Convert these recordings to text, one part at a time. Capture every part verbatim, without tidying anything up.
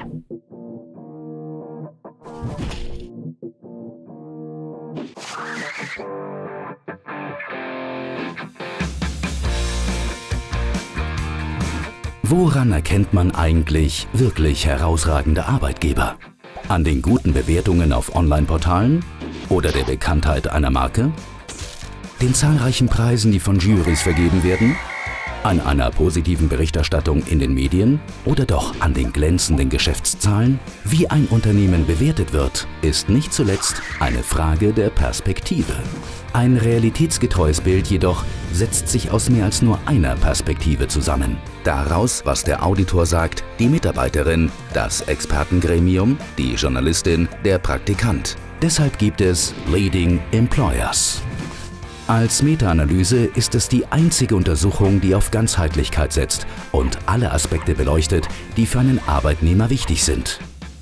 Woran erkennt man eigentlich wirklich herausragende Arbeitgeber? An den guten Bewertungen auf Online-Portalen oder der Bekanntheit einer Marke? Den zahlreichen Preisen, die von Jurys vergeben werden? An einer positiven Berichterstattung in den Medien oder doch an den glänzenden Geschäftszahlen? Wie ein Unternehmen bewertet wird, ist nicht zuletzt eine Frage der Perspektive. Ein realitätsgetreues Bild jedoch setzt sich aus mehr als nur einer Perspektive zusammen. Daraus, was der Auditor sagt, die Mitarbeiterin, das Expertengremium, die Journalistin, der Praktikant. Deshalb gibt es Leading Employers. Als Meta-Analyse ist es die einzige Untersuchung, die auf Ganzheitlichkeit setzt und alle Aspekte beleuchtet, die für einen Arbeitnehmer wichtig sind.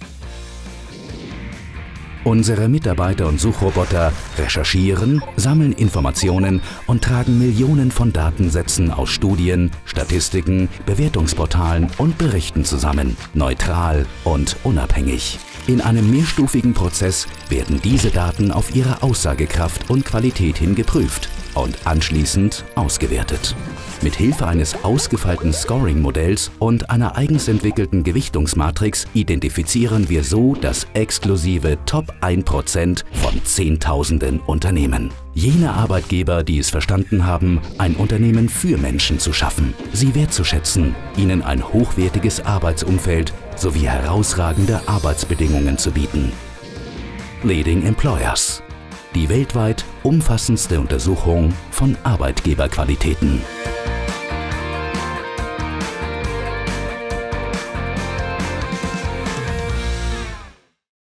Unsere Mitarbeiter und Suchroboter recherchieren, sammeln Informationen und tragen Millionen von Datensätzen aus Studien, Statistiken, Bewertungsportalen und Berichten zusammen, neutral und unabhängig. In einem mehrstufigen Prozess werden diese Daten auf ihre Aussagekraft und Qualität hin geprüft und anschließend ausgewertet. Mit Hilfe eines ausgefeilten Scoring-Modells und einer eigens entwickelten Gewichtungsmatrix identifizieren wir so das exklusive Top ein Prozent von Zehntausenden Unternehmen. Jene Arbeitgeber, die es verstanden haben, ein Unternehmen für Menschen zu schaffen, sie wertzuschätzen, ihnen ein hochwertiges Arbeitsumfeld sowie herausragende Arbeitsbedingungen zu bieten. Leading Employers. Die weltweit umfassendste Untersuchung von Arbeitgeberqualitäten.